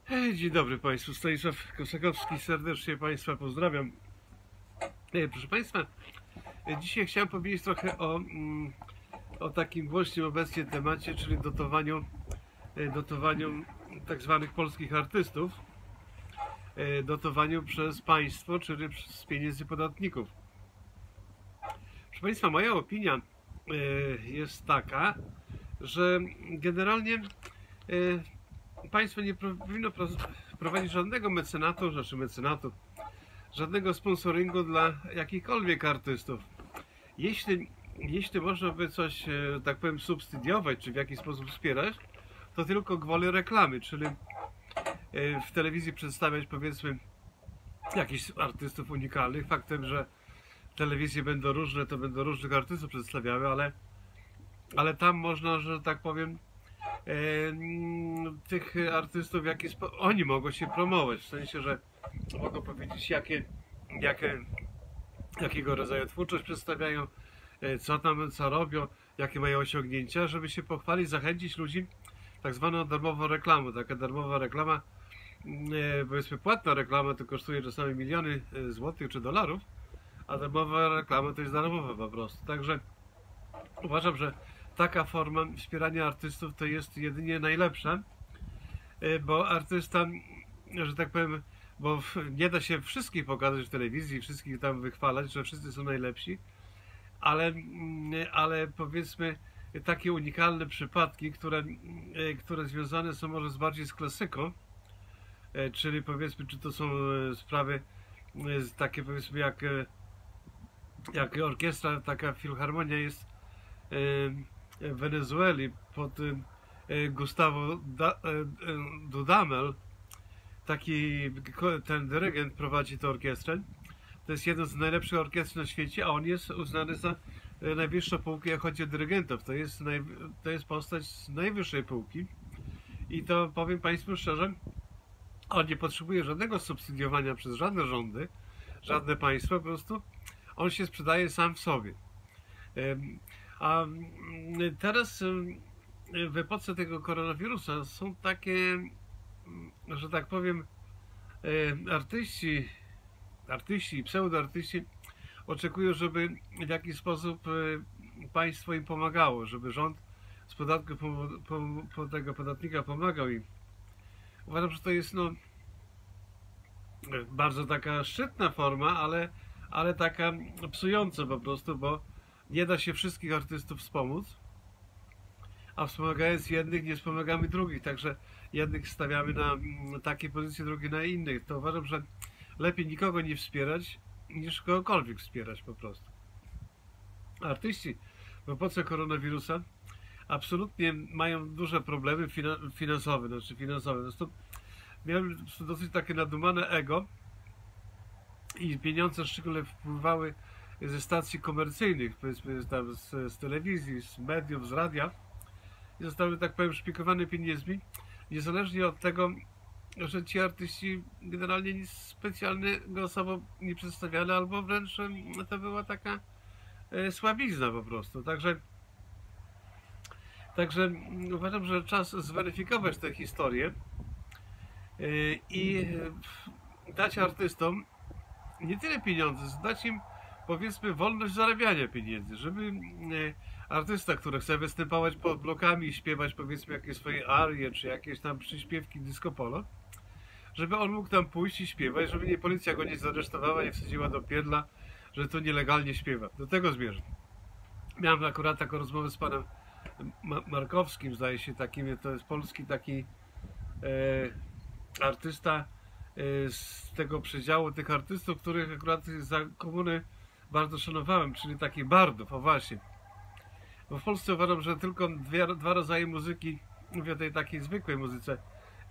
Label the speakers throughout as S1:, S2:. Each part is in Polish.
S1: Dzień dobry Państwu, Stanisław Kosakowski, serdecznie Państwa pozdrawiam. Proszę Państwa, dzisiaj chciałem powiedzieć trochę o takim głośnym obecnie temacie, czyli dotowaniu tak zwanych polskich artystów, dotowaniu przez państwo, czyli z pieniędzy podatników. Proszę Państwa, moja opinia jest taka, że generalnie państwo nie powinno prowadzić żadnego mecenatu, żadnego sponsoringu dla jakichkolwiek artystów. Jeśli można by coś, tak powiem, subsydiować, czy w jakiś sposób wspierać, to tylko gwoli reklamy, czyli w telewizji przedstawiać, powiedzmy, jakichś artystów unikalnych. Faktem, że telewizje będą różne, to będą różnych artystów przedstawiały, ale tam można, że tak powiem, tych artystów, oni mogą się promować, w sensie, że mogą powiedzieć, jakiego rodzaju twórczość przedstawiają, co robią, jakie mają osiągnięcia, żeby się pochwalić, zachęcić ludzi tak zwaną darmową reklamą. Taka darmowa reklama, powiedzmy płatna reklama, to kosztuje czasami miliony złotych czy dolarów, a darmowa reklama to jest darmowa po prostu. Także uważam, że taka forma wspierania artystów to jest jedynie najlepsza, bo artysta, że tak powiem, bo nie da się wszystkich pokazać w telewizji, wszystkich tam wychwalać, że wszyscy są najlepsi, ale powiedzmy takie unikalne przypadki, które związane są może bardziej z klasyką, czyli powiedzmy, czy to są sprawy takie, powiedzmy, jak orkiestra, taka filharmonia jest w Wenezueli pod Gustavo Dudamel. Ten dyrygent prowadzi tę orkiestrę. To jest jeden z najlepszych orkiestr na świecie, a on jest uznany za najwyższą półkę, jak chodzi o dyrygentów. To jest postać z najwyższej półki. I to powiem Państwu szczerze, on nie potrzebuje żadnego subsydiowania przez żadne rządy, żadne państwo, po prostu on się sprzedaje sam w sobie. A teraz w epoce tego koronawirusa są takie, że tak powiem, artyści i pseudoartyści oczekują, żeby w jakiś sposób państwo im pomagało, żeby rząd z podatku tego podatnika pomagał im. Uważam, że to jest bardzo taka szczytna forma, ale taka psująca po prostu, bo nie da się wszystkich artystów wspomóc, a wspomagając jednych nie wspomagamy drugich, także jednych stawiamy na takie pozycje, drugich na innych. To uważam, że lepiej nikogo nie wspierać, niż kogokolwiek wspierać po prostu. Artyści w epoce koronawirusa absolutnie mają duże problemy finansowe. Zresztą miałem dosyć takie nadumane ego i pieniądze szczególnie wpływały ze stacji komercyjnych, powiedzmy tam z telewizji, z mediów, z radia, i zostały, tak powiem, szpikowane pieniędzmi, niezależnie od tego, że ci artyści generalnie nic specjalnego sobą nie przedstawiali, albo wręcz to była taka słabizna po prostu. Także uważam, że czas zweryfikować tę historię i dać artystom nie tyle pieniądze, dać im, powiedzmy, wolność zarabiania pieniędzy, żeby artysta, który chce występować pod blokami i śpiewać, powiedzmy, jakieś swoje arie, czy jakieś tam przyśpiewki disco polo, żeby on mógł tam pójść i śpiewać, żeby nie policja go nie zaresztowała, nie wsadziła do pierdla, że to nielegalnie śpiewa. Do tego zmierzam. Miałem akurat taką rozmowę z panem Markowskim, zdaje się, to jest polski taki artysta z tego przedziału tych artystów, których akurat za komuny bardzo szanowałem, czyli takich bardów, o właśnie. Bo w Polsce uważam, że tylko dwa rodzaje muzyki, mówię o tej takiej zwykłej muzyce,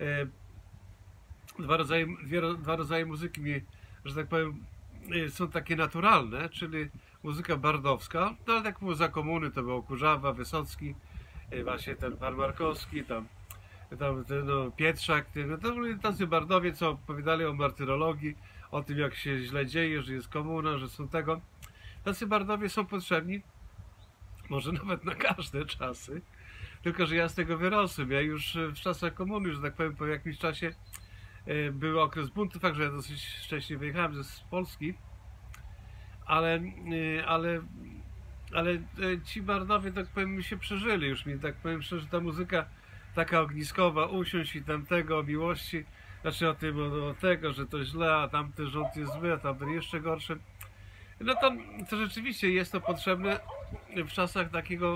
S1: dwa rodzaje muzyki, że tak powiem, są takie naturalne, czyli muzyka bardowska, no ale tak było za komuny, to był Kurzawa, Wysocki, właśnie ten pan Markowski, tam Pietrzak, to byli tacy bardowie, co opowiadali o martyrologii, o tym, jak się źle dzieje, że jest komuna, że są tego. Tacy bardowie są potrzebni, może nawet na każde czasy, tylko że ja z tego wyrosłem. Ja już w czasach komuny, że tak powiem, po jakimś czasie był okres buntu, także ja dosyć wcześnie wyjechałem z Polski, ale, ale, ale ci bardowie, tak powiem, się przeżyli już mi, tak powiem szczerze, ta muzyka taka ogniskowa, usiąść i tamtego, o miłości, znaczy o tym, o tego, że to źle, a tamten rząd jest zły, a tamten jeszcze gorszy. No to rzeczywiście jest to potrzebne w czasach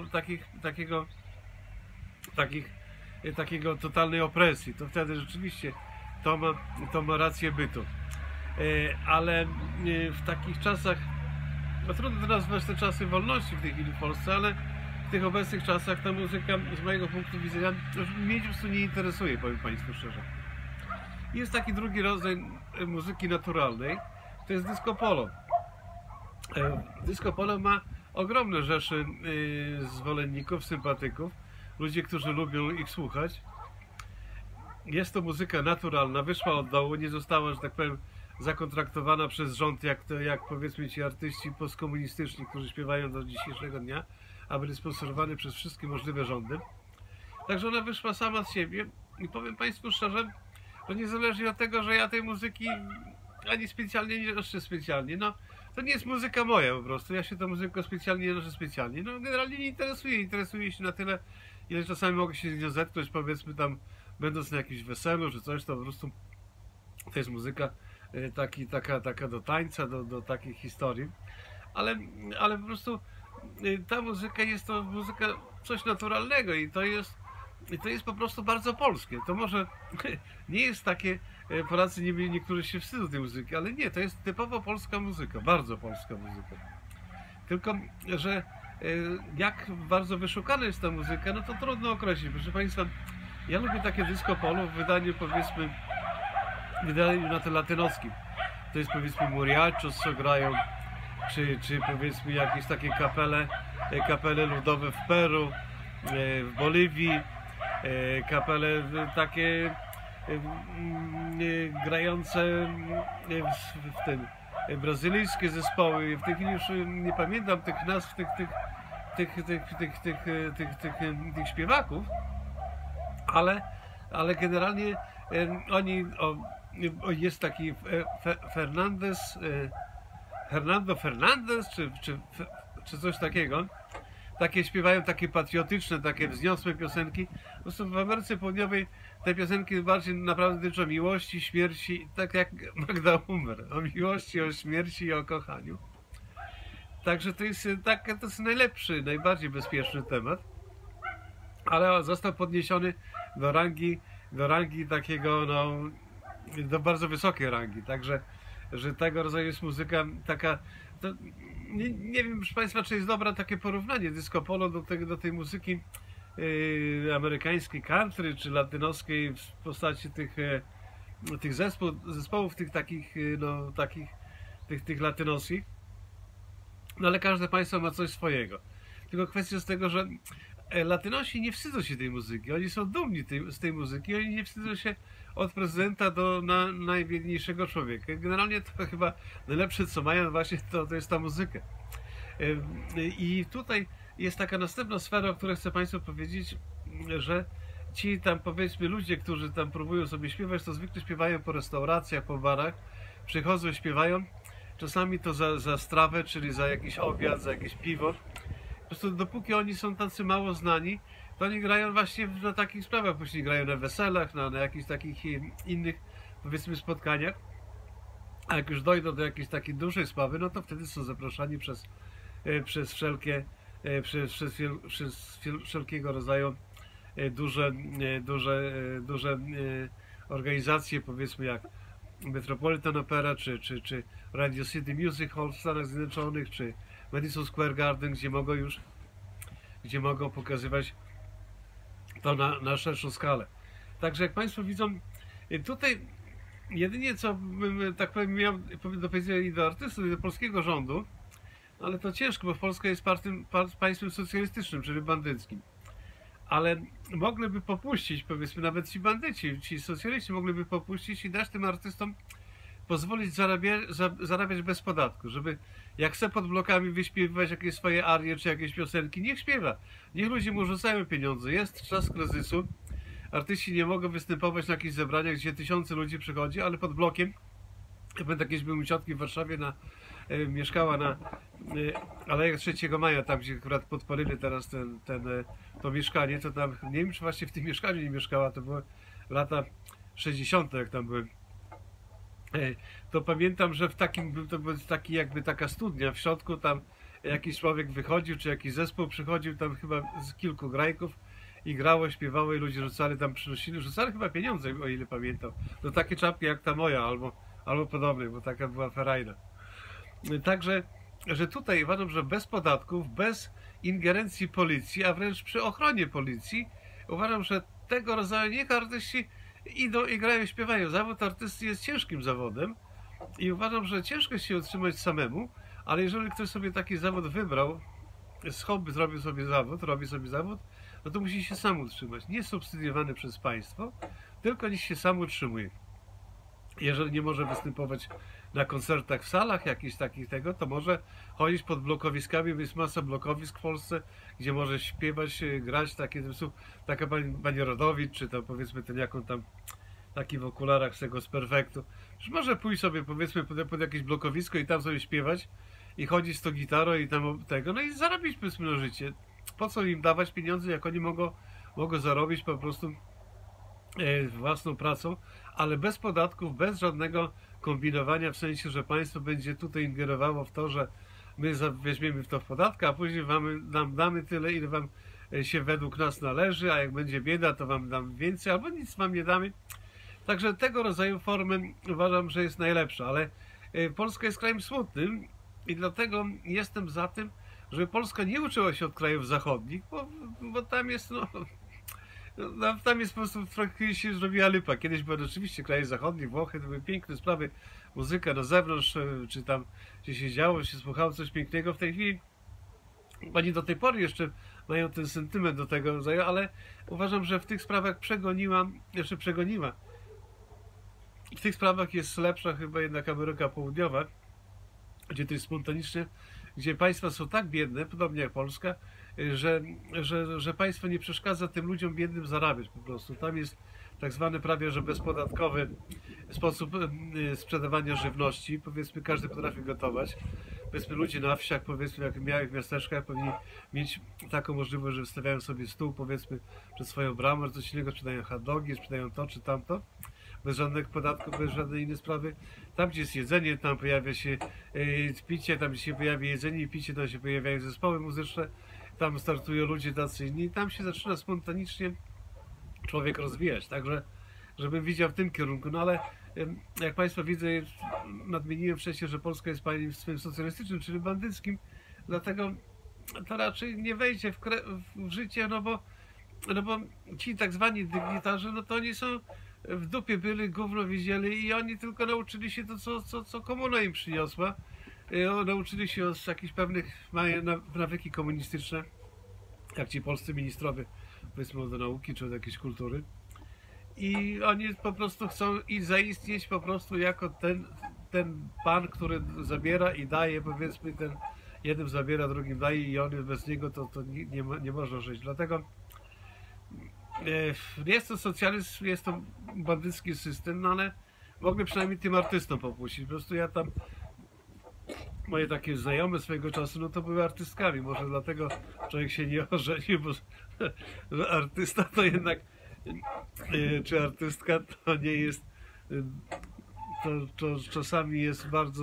S1: takiego totalnej opresji. To wtedy rzeczywiście to ma rację bytu. Ale w takich czasach, no trudno nazwać te czasy wolności w tej chwili w Polsce, ale w tych obecnych czasach ta muzyka z mojego punktu widzenia mnie po prostu nie interesuje, powiem Państwu szczerze. Jest taki drugi rodzaj muzyki naturalnej, to jest disco polo. Disco polo ma ogromne rzesze zwolenników, sympatyków, ludzie, którzy lubią ich słuchać. Jest to muzyka naturalna, wyszła od dołu, nie została, że tak powiem, zakontraktowana przez rząd, jak powiedzmy ci artyści postkomunistyczni, którzy śpiewają do dzisiejszego dnia, a byli sponsorowani przez wszystkie możliwe rządy. Także ona wyszła sama z siebie i powiem Państwu szczerze, że niezależnie od tego, że ja tej muzyki ani specjalnie nie noszę specjalnie, no to nie jest muzyka moja po prostu, ja się tą muzyką specjalnie nie noszę specjalnie, no generalnie nie interesuje się na tyle, ile czasami mogę się z nią zetknąć, powiedzmy tam, będąc na jakimś weselu, czy coś, to po prostu to jest muzyka taka do tańca, do takich historii, ale po prostu ta muzyka jest to muzyka coś naturalnego i to jest po prostu bardzo polskie. To może nie jest takie, Polacy niektórzy się wstydzą tej muzyki, ale nie, to jest typowo polska muzyka, bardzo polska muzyka. Tylko, że jak bardzo wyszukana jest ta muzyka, no to trudno określić. Proszę Państwa, ja lubię takie disco polo w wydaniu, powiedzmy, na to latynoskim. To jest, powiedzmy, mariachis, co grają, czy powiedzmy jakieś takie kapele ludowe w Peru, w Boliwii, kapele takie grające w tym brazylijskie zespoły. W tej chwili już nie pamiętam tych nazw tych śpiewaków, ale generalnie jest taki Hernando Fernandez czy coś takiego. Takie śpiewają takie patriotyczne, takie wzniosłe piosenki. Po prostu w Ameryce Południowej te piosenki bardziej naprawdę dotyczą miłości, śmierci, tak jak Magda Humber, o miłości, o śmierci i o kochaniu. Także to jest najlepszy, najbardziej bezpieczny temat, ale został podniesiony do rangi takiego, no, do bardzo wysokiej rangi, także, że tego rodzaju jest muzyka taka, to, nie wiem, proszę Państwa, czy jest dobre takie porównanie disco polo do tej muzyki amerykańskiej country, czy latynoskiej w postaci tych zespołów tych takich, no, tych latynoskich, no ale każde państwo ma coś swojego. Tylko kwestia jest tego, że Latynosi nie wstydzą się tej muzyki, oni są dumni z tej muzyki, oni nie wstydzą się od prezydenta do najbiedniejszego człowieka. Generalnie to chyba najlepsze, co mają właśnie, to jest ta muzyka. I tutaj jest taka następna sfera, o której chcę Państwu powiedzieć, że ci tam, powiedzmy, ludzie, którzy tam próbują sobie śpiewać, to zwykle śpiewają po restauracjach, po barach, przychodzą, śpiewają, czasami to za strawę, czyli za jakiś obiad, za jakieś piwo. Po prostu dopóki oni są tacy mało znani, to oni grają właśnie na takich sprawach, później grają na weselach, na jakichś takich innych, powiedzmy, spotkaniach. A jak już dojdą do jakiejś takiej dużej sprawy, no to wtedy są zaproszeni przez wszelkiego rodzaju duże organizacje, powiedzmy jak Metropolitan Opera, czy Radio City Music Hall w Stanach Zjednoczonych, czy Madison Square Garden, gdzie mogą pokazywać to na szerszą skalę. Także jak Państwo widzą, tutaj jedynie co bym, tak powiem, miał do powiedzenia i do artystów, i do polskiego rządu, ale to ciężko, bo Polska jest państwem socjalistycznym, czyli bandyckim. Ale mogliby popuścić, powiedzmy, nawet ci bandyci, ci socjaliści mogliby popuścić i dać tym artystom pozwolić zarabiać bez podatku, żeby jak chce pod blokami wyśpiewywać jakieś swoje arie czy jakieś piosenki, niech śpiewa. Niech ludzie mu rzucają pieniądze. Jest czas kryzysu, artyści nie mogą występować na jakichś zebraniach, gdzie tysiące ludzi przychodzi, ale pod blokiem. Ja pamiętam, kiedyś były u ciotki w Warszawie, mieszkała na Alejach 3 Maja, tam gdzie akurat podpalili teraz to mieszkanie, to tam, nie wiem czy właśnie w tym mieszkaniu nie mieszkała, to były lata 60. jak tam byłem. To pamiętam, że to był taki jakby taka studnia, w środku tam jakiś człowiek wychodził, czy jakiś zespół przychodził, tam chyba z kilku grajków i grało, śpiewało i ludzie rzucali tam, rzucali chyba pieniądze, o ile pamiętam. No takie czapki jak ta moja, albo podobnej, bo taka była ferajna. Także, że tutaj uważam, że bez podatków, bez ingerencji policji, a wręcz przy ochronie policji, uważam, że tego rodzaju niech artyści idą i grają, śpiewają. Zawód artysty jest ciężkim zawodem i uważam, że ciężko jest się utrzymać samemu, ale jeżeli ktoś sobie taki zawód wybrał, z hobby robi sobie zawód, no to musi się sam utrzymać. Nie subsydiowany przez państwo, tylko niech się sam utrzymuje. Jeżeli nie może występować na koncertach w salach jakichś takich to może chodzić pod blokowiskami, bo jest masa blokowisk w Polsce, gdzie może śpiewać, grać, taka pani Rodowicz, czy to powiedzmy ten jaką tam, taki w okularach z tego z Perfektu, że może pójść sobie powiedzmy pod jakieś blokowisko i tam sobie śpiewać i chodzić z tą gitarą i tam no i zarobić powiedzmy na życie. Po co im dawać pieniądze, jak oni mogą zarobić po prostu własną pracą, ale bez podatków, bez żadnego kombinowania, w sensie, że państwo będzie tutaj ingerowało w to, że my weźmiemy w to w podatki, a później nam damy tyle, ile wam się według nas należy, a jak będzie bieda, to wam dam więcej, albo nic wam nie damy. Także tego rodzaju formy uważam, że jest najlepsza, ale Polska jest krajem smutnym i dlatego jestem za tym, żeby Polska nie uczyła się od krajów zachodnich, bo tam jest tam jest po prostu trochę się zrobiła lipa. Kiedyś były oczywiście kraje zachodnie, Włochy, to były piękne sprawy, muzyka na zewnątrz, czy tam gdzie się działo, się słuchało coś pięknego. W tej chwili oni do tej pory jeszcze mają ten sentyment do tego rodzaju, ale uważam, że w tych sprawach przegoniła. W tych sprawach jest lepsza chyba jednak Ameryka Południowa, gdzie to jest spontanicznie, gdzie państwa są tak biedne, podobnie jak Polska, że państwo nie przeszkadza tym ludziom biednym zarabiać po prostu. Tam jest tak zwany prawie że bezpodatkowy sposób sprzedawania żywności. Powiedzmy, każdy potrafi gotować. Powiedzmy, ludzie na wsiach, powiedzmy, jak małych miasteczkach, powinni mieć taką możliwość, że wystawiają sobie stół, powiedzmy, przed swoją bramą, coś innego, sprzedają hot dogi, sprzedają to czy tamto. Bez żadnych podatków, bez żadnej innej sprawy. Tam, gdzie jest jedzenie, tam pojawia się picie, tam gdzie się pojawia jedzenie i picie, tam się pojawiają zespoły muzyczne, tam startują ludzie tacy inni i tam się zaczyna spontanicznie człowiek rozwijać. Także, żebym widział w tym kierunku. No ale jak Państwo widzę, nadmieniłem wcześniej, że Polska jest państwem socjalistycznym, czyli bandyckim, dlatego to raczej nie wejdzie w życie, no bo ci tak zwani dygnitarze, no to oni są w dupie byli, gówno widzieli i oni tylko nauczyli się to, co komuna im przyniosła. Nauczyli się z jakichś pewnych nawyki komunistyczne, jak ci polscy ministrowie, powiedzmy od nauki czy od jakiejś kultury. I oni po prostu chcą zaistnieć po prostu jako ten pan, który zabiera i daje, powiedzmy, ten jednym zabiera, drugim daje i on bez niego to nie można żyć. Dlatego jest to socjalizm, jest to bandycki system, no ale mogę przynajmniej tym artystom popuścić. Po prostu ja tam, moje takie znajome swojego czasu, no to były artystkami. Może dlatego człowiek się nie ożenił, bo artysta to jednak, czy artystka to nie jest, to czasami jest bardzo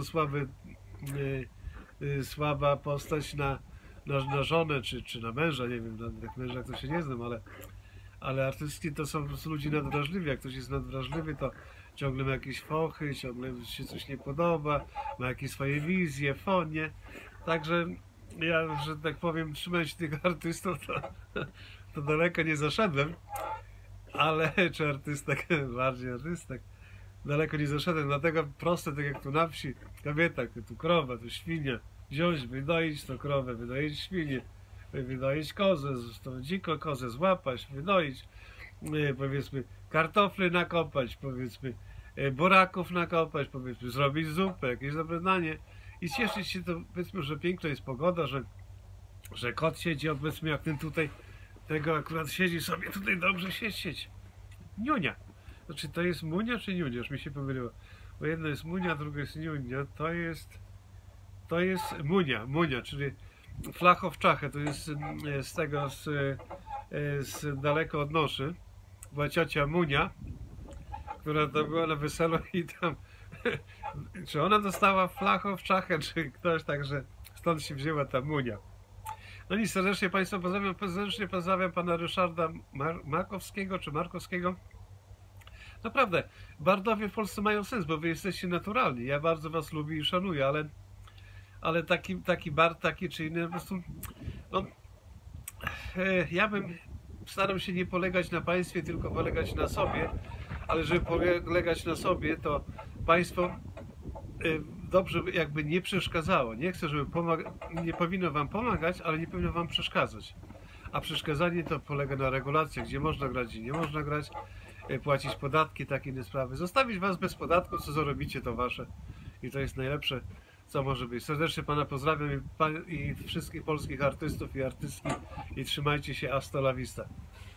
S1: słaba postać na żonę, czy na męża, nie wiem, jak męża to się nie znam, ale artystki to są po prostu ludzie nadwrażliwi. Jak ktoś jest nadwrażliwy, to ciągle ma jakieś fochy, ciągle się coś nie podoba, ma jakieś swoje wizje, fonie. Także ja, że tak powiem, trzymając się tych artystów, to daleko nie zaszedłem, ale czy artystek, bardziej artystek, daleko nie zaszedłem, dlatego proste, tak jak tu na wsi, kobieta, tu krowa, tu świnia, wziąć, wydoić tą krowę, wydoić świnię, wydoić kozę, tą dziko kozę złapać, wydoić, powiedzmy, kartofle nakopać, powiedzmy, buraków nakopać, powiedzmy, zrobić zupę, jakieś dobre danie i cieszyć się to, powiedzmy, że piękna jest pogoda, że kot siedzi, powiedzmy, jak ten tutaj, tego akurat siedzi sobie tutaj dobrze się siedzi. Niunia. Znaczy to jest Munia czy Niunia? Już mi się pomyliło. Bo jedno jest Munia, drugie jest Niunia. To jest Munia, czyli Flachowczache. To jest z tego, z daleko od Noszy. Była ciocia Munia, która to była na weselu i tam czy ona dostała Flachowczache, czy ktoś, także stąd się wzięła ta Munia. No i serdecznie Państwa pozdrawiam, serdecznie pozdrawiam pana Ryszarda Makowskiego czy Markowskiego. Naprawdę, bardowie w Polsce mają sens, bo wy jesteście naturalni. Ja bardzo was lubię i szanuję, ale taki bard, taki czy inny, po prostu, no, ja bym starał się nie polegać na państwie, tylko polegać na sobie, ale żeby polegać na sobie, to państwo dobrze jakby nie przeszkadzało. Nie chcę, żeby nie powinno wam pomagać, ale nie powinno wam przeszkadzać. A przeszkadzanie to polega na regulacjach, gdzie można grać i nie można grać, płacić podatki, takie inne sprawy. Zostawić was bez podatku, co zarobicie, to wasze. I to jest najlepsze, co może być. Serdecznie pana pozdrawiam i wszystkich polskich artystów i artystki i trzymajcie się, hasta la vista.